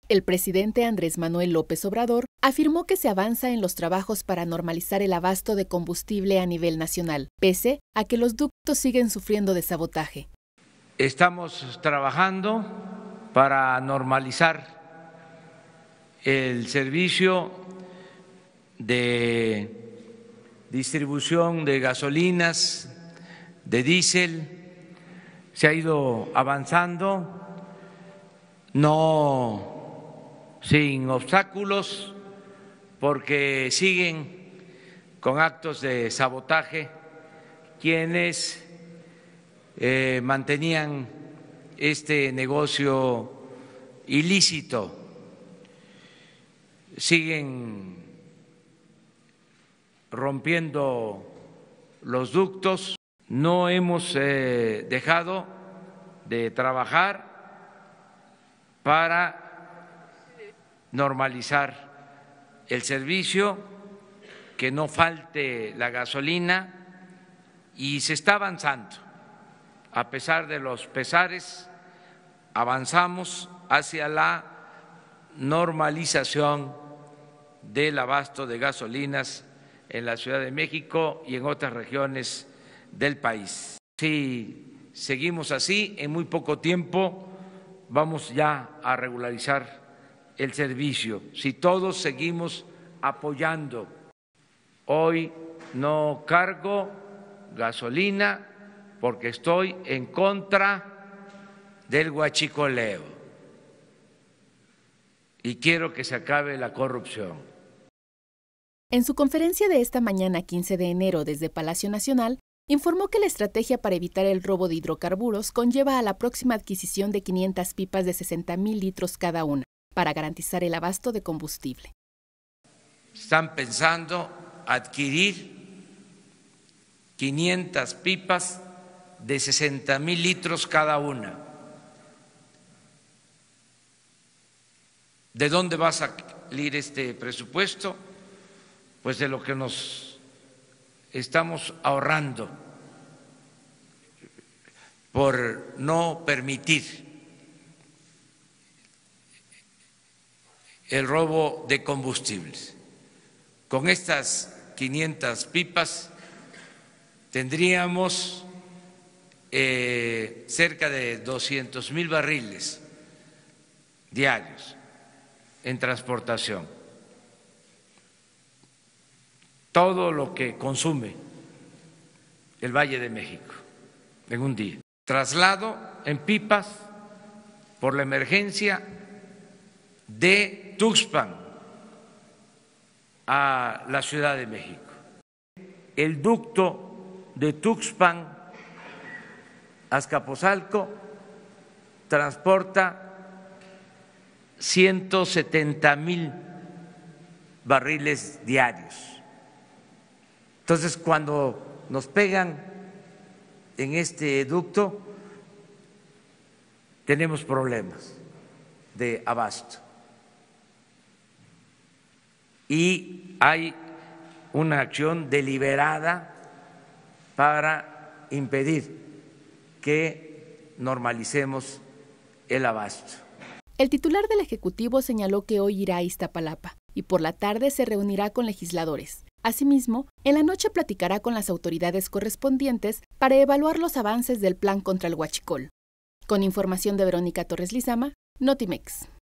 El presidente Andrés Manuel López Obrador afirmó que se avanza en los trabajos para normalizar el abasto de combustible a nivel nacional, pese a que los ductos siguen sufriendo de sabotaje. Estamos trabajando para normalizar el servicio de distribución de gasolinas, de diésel. Se ha ido avanzando, no sin obstáculos, porque siguen con actos de sabotaje quienes mantenían este negocio ilícito, siguen rompiendo los ductos. No hemos dejado de trabajar para normalizar el servicio, que no falte la gasolina, y se está avanzando. A pesar de los pesares, avanzamos hacia la normalización del abasto de gasolinas en la Ciudad de México y en otras regiones del país. Si seguimos así, en muy poco tiempo vamos ya a regularizar el servicio. Si todos seguimos apoyando, hoy no cargo gasolina porque estoy en contra del huachicoleo y quiero que se acabe la corrupción. En su conferencia de esta mañana, 15 de enero, desde Palacio Nacional, informó que la estrategia para evitar el robo de hidrocarburos conlleva a la próxima adquisición de 500 pipas de 60,000 litros cada una, para garantizar el abasto de combustible. Están pensando adquirir 500 pipas de 60,000 litros cada una. ¿De dónde va a salir este presupuesto? Pues de lo que nos estamos ahorrando por no permitir el robo de combustibles. Con estas 500 pipas tendríamos cerca de 200,000 barriles diarios en transportación. Todo lo que consume el Valle de México en un día. Traslado en pipas por la emergencia de Tuxpan a la Ciudad de México. El ducto de Tuxpan a Azcapotzalco transporta 170,000 barriles diarios. Entonces, cuando nos pegan en este ducto, tenemos problemas de abasto. Y hay una acción deliberada para impedir que normalicemos el abasto. El titular del Ejecutivo señaló que hoy irá a Iztapalapa y por la tarde se reunirá con legisladores. Asimismo, en la noche platicará con las autoridades correspondientes para evaluar los avances del plan contra el huachicol. Con información de Verónica Torres Lizama, Notimex.